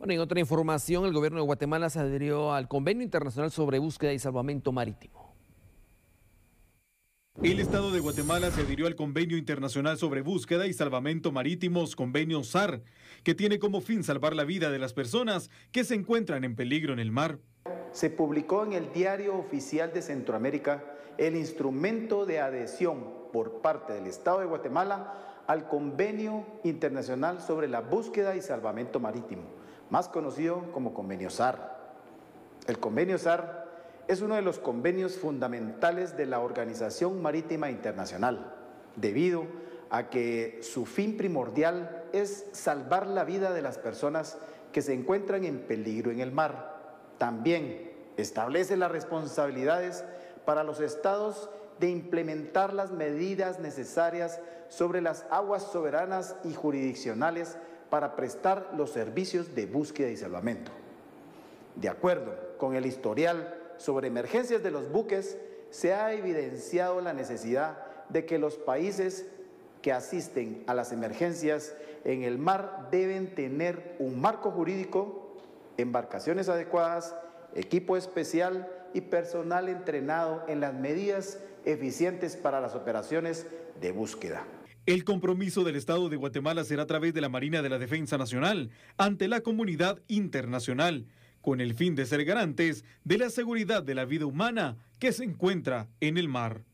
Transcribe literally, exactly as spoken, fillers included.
Bueno, en otra información, el gobierno de Guatemala se adhirió al Convenio Internacional sobre Búsqueda y Salvamento Marítimo. El Estado de Guatemala se adhirió al Convenio Internacional sobre Búsqueda y Salvamento Marítimos, Convenio S A R, que tiene como fin salvar la vida de las personas que se encuentran en peligro en el mar. Se publicó en el Diario Oficial de Centroamérica el instrumento de adhesión por parte del Estado de Guatemala al Convenio Internacional sobre la Búsqueda y Salvamento Marítimo, más conocido como Convenio S A R. El Convenio S A R es uno de los convenios fundamentales de la Organización Marítima Internacional, debido a que su fin primordial es salvar la vida de las personas que se encuentran en peligro en el mar. También establece las responsabilidades para los estados de implementar las medidas necesarias sobre las aguas soberanas y jurisdiccionales para prestar los servicios de búsqueda y salvamento. De acuerdo con el historial sobre emergencias de los buques, se ha evidenciado la necesidad de que los países que asisten a las emergencias en el mar deben tener un marco jurídico, embarcaciones adecuadas, equipo especial y personal entrenado en las medidas eficientes para las operaciones de búsqueda. El compromiso del Estado de Guatemala será a través de la Marina de la Defensa Nacional ante la comunidad internacional, con el fin de ser garantes de la seguridad de la vida humana que se encuentra en el mar.